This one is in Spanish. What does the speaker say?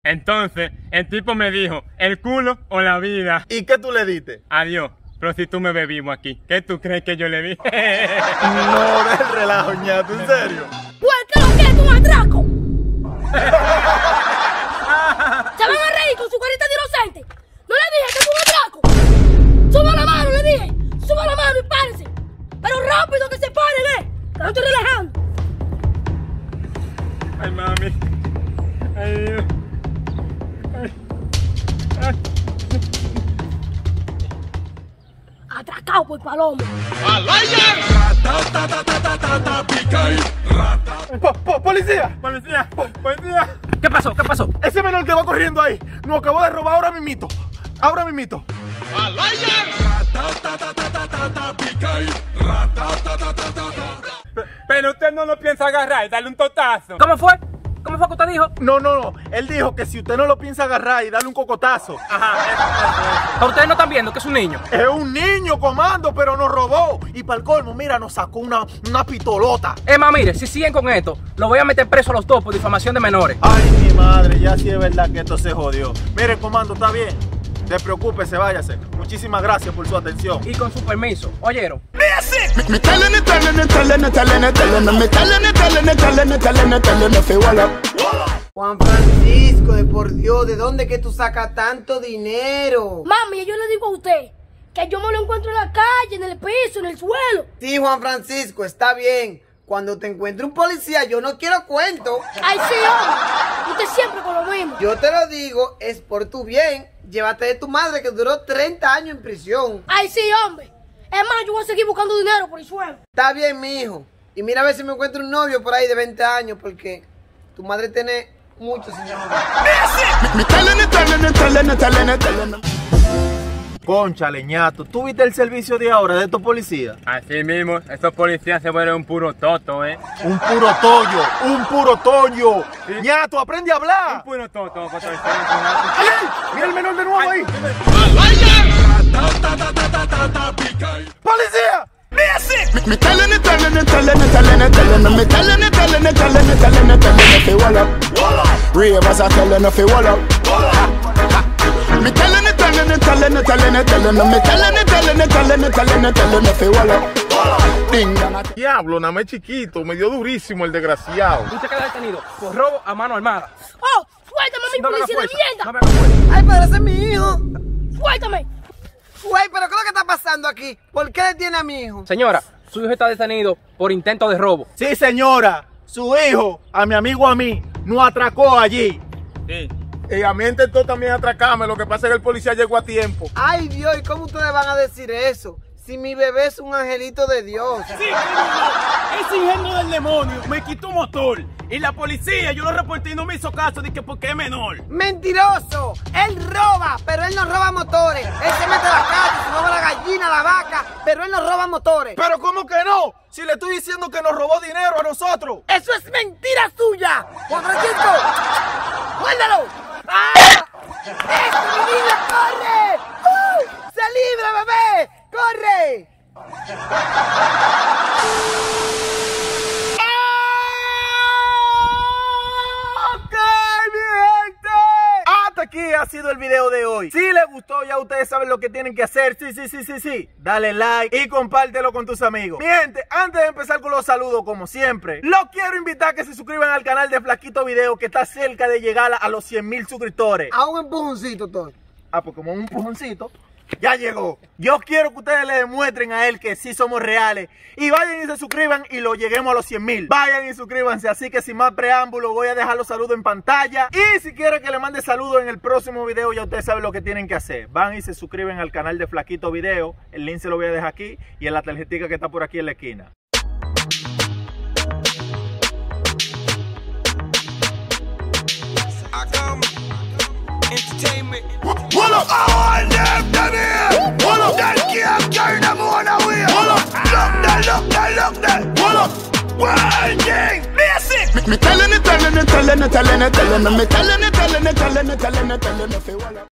Entonces, el tipo me dijo, el culo o la vida. ¿Y qué tú le diste? Adiós. Pero si tú me bebimos aquí, ¿qué tú crees que yo le di? No, del relajo, ñato, ¿en serio? Pues, ¿qué lo que es un atraco? ¿Se van a reír con su carita de inocente? ¿No le dije que es un atraco? ¡Suba la mano, le dije! ¡Suba la mano y párense! ¡Pero rápido que se paren, que no estoy relajando! Ay, mami. Ay, Dios. Ay. Atracado por Palomo. ¡Policía! ¡Policía! ¡Policía! ¿Qué pasó? ¿Qué pasó? Ese menor que va corriendo ahí nos acabó de robar ahora mismito. Ahora mismito. Pero usted no lo piensa agarrar y darle un totazo. ¿Cómo fue? ¿Cómo fue que usted dijo? No. Él dijo que si usted no lo piensa agarrar y darle un cocotazo. Ajá, eso. Pero ustedes no están viendo que es un niño. Es un niño, comando, pero nos robó. Y para el colmo, mira, nos sacó una pistolota. Emma, mire, si siguen con esto, los voy a meter preso a los dos por difamación de menores. Ay, mi madre, ya sí es verdad que esto se jodió. Mire, comando, está bien. No se preocupe, váyase. Muchísimas gracias por su atención. Y con su permiso, ¿oyeron? Juan Francisco, de por Dios, ¿de dónde que tú sacas tanto dinero? Mami, yo le digo a usted que yo me lo encuentro en la calle, en el piso, en el suelo. Sí, Juan Francisco, está bien. Cuando te encuentre un policía, yo no quiero cuento. Ay, sí, hombre. Usted siempre con lo mismo. Yo te lo digo, es por tu bien. Llévate de tu madre que duró 30 años en prisión. Ay, sí, hombre. Es más, yo voy a seguir buscando dinero por el suelo. Está bien, mi hijo. Y mira a ver si me encuentro un novio por ahí de 20 años, porque tu madre tiene muchos señores. Concha, leñato, ¿tú viste el servicio de ahora de estos policías? Así mismo, estos policías se vuelven un puro toto, Un puro toyo. Sí. Ñato, aprende a hablar. Un puro toto, ¡Ay! Mira el menor de nuevo ahí. ¡Policía! Diablo, nada más chiquito, me dio durísimo el desgraciado. Usted queda detenido por robo a mano armada. ¡Oh! ¡Suéltame a mi No me haga policía de fuerza, mierda! no me haga fuerza. Ay, pero ese es mi hijo. ¡Suéltame! Güey, pero ¿qué es lo que está pasando aquí? ¿Por qué detiene a mi hijo? Señora, su hijo está detenido por intento de robo. Sí, señora. Su hijo, a mi amigo a mí, nos atracó allí. Sí. Y a mí intentó también atracarme, lo que pasa es que el policía llegó a tiempo. Ay, Dios, ¿y cómo ustedes van a decir eso? Si mi bebé es un angelito de Dios. Sí, ese ingenio del demonio me quitó un motor. Y la policía, yo lo reporté y no me hizo caso de que porque es menor. ¡Mentiroso! Él roba, pero él no roba motores. Él se mete a la casa, se roba la gallina, la vaca, pero él no roba motores. Pero ¿cómo que no? Si le estoy diciendo que nos robó dinero a nosotros. ¡Eso es mentira suya! ¡Juan Francisco! ¡Muérdalo! ¡Ah! ¡Eso, mi vida, corre! ¡Se libre, bebé! ¡Corre! ¡Ok, mi gente! Hasta aquí ha sido el video de hoy. Si les gustó, ya ustedes saben lo que tienen que hacer. Sí. Dale like y compártelo con tus amigos. Mi gente, antes de empezar con los saludos, como siempre, los quiero invitar a que se suscriban al canal de Flaquito Video, que está cerca de llegar a los 100,000 suscriptores. A un empujoncito, todo. Ah, pues como un empujoncito. Ya llegó. Yo quiero que ustedes le demuestren a él que sí somos reales. Y vayan y se suscriban y lo lleguemos a los 100,000. Vayan y suscríbanse. Así que sin más preámbulo, voy a dejar los saludos en pantalla. Y si quieren que le mande saludos en el próximo video, ya ustedes saben lo que tienen que hacer. Van y se suscriben al canal de Flaquito Video. El link se lo voy a dejar aquí y en la tarjetita que está por aquí en la esquina. Entertainment. What up? All them done here. What up? That can't carry them on away. What up? Look that. What up? One thing. Basic. Me telling it.